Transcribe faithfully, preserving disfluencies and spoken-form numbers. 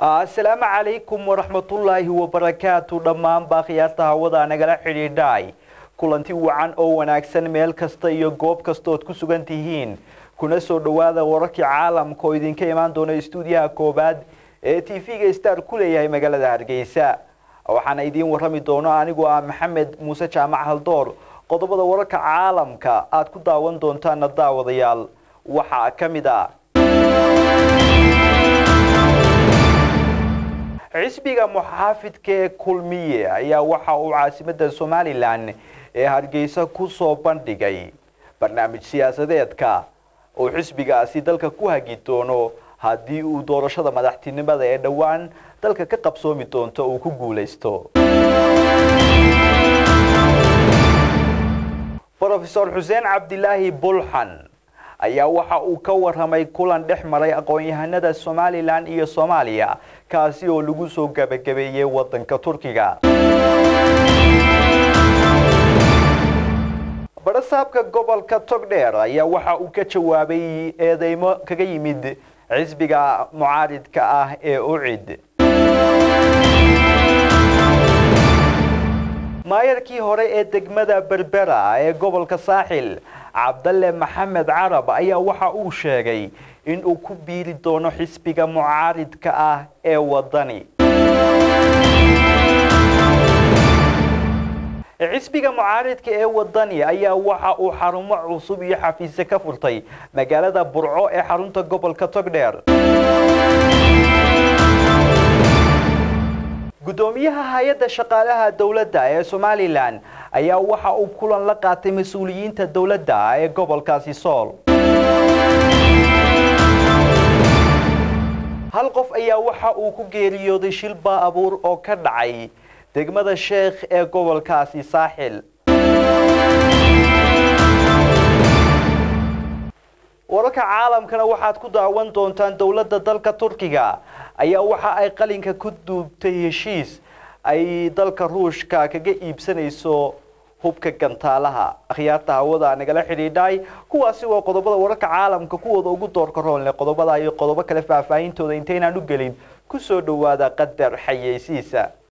السلام عليكم ورحمة الله وبركاته دمان باقياتها وضع نقل حريداي كلانتي وعن أو وناكسن ميل كستا iyo goob kastood ku sugan tihiin kuna soo dhawaada wararka caalamka oo idinka imaan doona stuudiyaha koobaad ee T V-ga Star ku leeyahay magaalada Hargeysa waxaana idin warrami doona anigu ah Maxamed Muuse Jaamac Haldoor qodobada wararka caalamka aad ku daawan doontaan daawadayaal waxa kamid ah xisbiga muxaafidka ee kulmiye ayaa waxa uu caasimadda Somaliland ee Hargeysa ku soo bandhigay barnaamij siyaasadeedka oo xisbigaasi dalka ku hagi doono haddii uu doorashada madaxtinimada ee dhawaan dalka ka qabsoomi doonto uu ku guuleysto Professor Hussein Abdullahi Bulhan ayaa waxa uu ka warramay kulan dhex maray aqoon-yahanada Somaliland iyo Soomaaliya kaasi oo lagu soo gabagabeeyay wadanka Turkiga barasaabka gobolka Togdheer ayaa waxa uu ka jawaabay eedeymo kaga yimid xisbiga mucaaridka ah ee UCID maayarkii hore ee degmada Berbera ee gobolka Saaxil Cabdalle Maxamed Carab ayaa waxa uu sheegay in uu ku biiri doono xisbiga mucaaridka ah ee wadani xisbiga mucaaridka ee wadani ayaa waxa uu xarumo cusub iyo xafiis ka furtay magaalada Burco ee xarunta gobolka Togdheer gudoomiyaha hay'adda shaqaalaha dawladda ee Somaliland ayaa waxa uu kulan la qaatay mas'uuliyiinta dawladda ee gobolkaasi Sool hal qof ayaa waxa uu ku geeriyooday shil baabuur oo ka dhacay degmada Sheekh ee gobolkaasi Saaxil wararka caalamkana waxaad ku daawan doontaan dawladda dalka Turkiga ayaa waxa ay qalinka ku duubtay heshiis ay dalka Ruushka kaga iibsanayso hubka gantaalaha akhyaarta hawada nagala xiriiday kuwaasi waa qodobada wararka caalamka kuwooda ugu doorka roon leh qodobada iyo qodobo kale faahfaahintooda intaynaan u gelin ku soo dhawaada qadar xayeysiisa